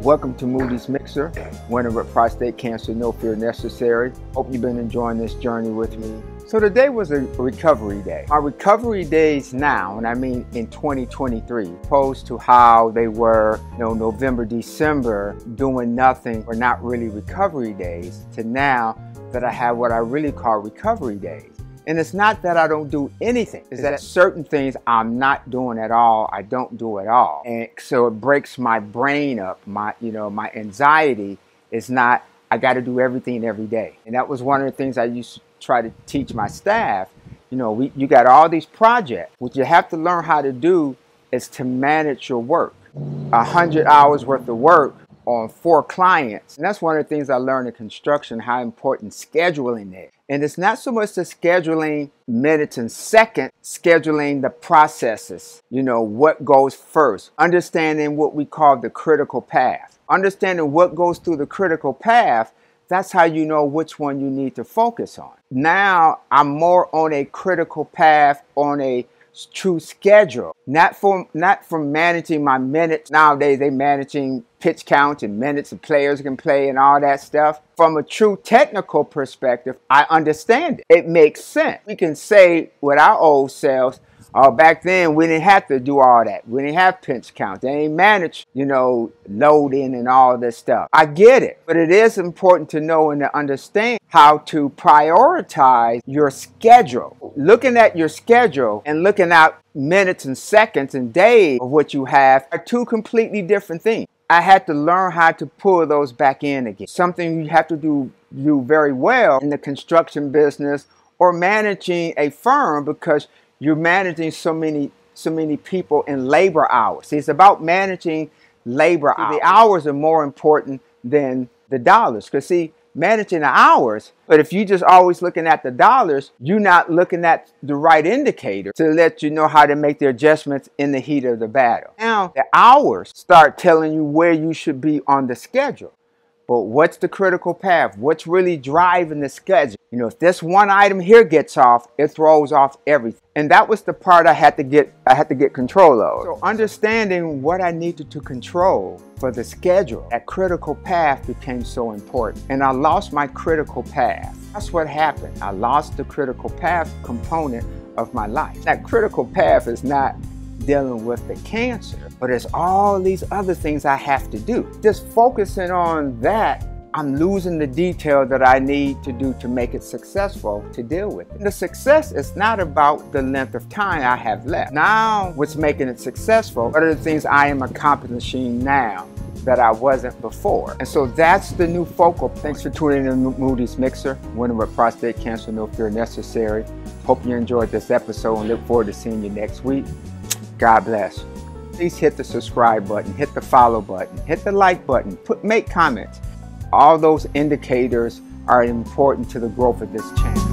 Welcome to Moody's Mixer, winner with prostate cancer, no fear necessary. Hope you've been enjoying this journey with me. So today was a recovery day. Our recovery days now, and I mean in 2023, opposed to how they were, November, December, doing nothing or not really recovery days, to now that I have what I really call recovery days. And it's not that I don't do anything. It's that certain things I'm not doing at all. I don't do at all. And so it breaks my brain up. My anxiety is not, I got to do everything every day. And that was one of the things I used to try to teach my staff. You got all these projects. What you have to learn how to do is to manage your work. 100 hours worth of work on 4 clients. And that's one of the things I learned in construction, how important scheduling is. And it's not so much the scheduling minutes and seconds, scheduling the processes, what goes first, understanding what we call the critical path. Understanding what goes through the critical path, that's how you know which one you need to focus on. Now I'm more on a critical path, on a true schedule, not from managing my minutes. Nowadays they managing pitch count and minutes and players can play and all that stuff. From a true technical perspective, I understand it. It makes sense. We can say with our old selves, back then we didn't have to do all that. We didn't have pinch count. They ain't manage, loading and all this stuff. I get it, but it is important to know and to understand how to prioritize your schedule. Looking at your schedule and looking at minutes and seconds and days of what you have are 2 completely different things. I had to learn how to pull those back in again. Something you have to do very well in the construction business or managing a firm, because you're managing so many people in labor hours. See, it's about managing labor hours. The hours are more important than the dollars. Because see, managing the hours, but if you just always looking at the dollars, you're not looking at the right indicator to let you know how to make the adjustments in the heat of the battle. Now, the hours start telling you where you should be on the schedule. But what's the critical path? What's really driving the schedule? If this one item here gets off, it throws off everything. And that was the part I had to get control of. So understanding what I needed to control for the schedule, that critical path became so important. And I lost my critical path. That's what happened. I lost the critical path component of my life. That critical path is not dealing with the cancer, but it's all these other things I have to do. Just focusing on that, I'm losing the detail that I need to do to make it successful to deal with it. The success is not about the length of time I have left. Now, what's making it successful? What are the things I am accomplishing now that I wasn't before? And so that's the new focal. Thanks for tuning in to Moody's Mixer, winner with prostate cancer, no fear necessary. Hope you enjoyed this episode and look forward to seeing you next week. God bless. Please hit the subscribe button, hit the follow button, hit the like button, make comments. All those indicators are important to the growth of this channel.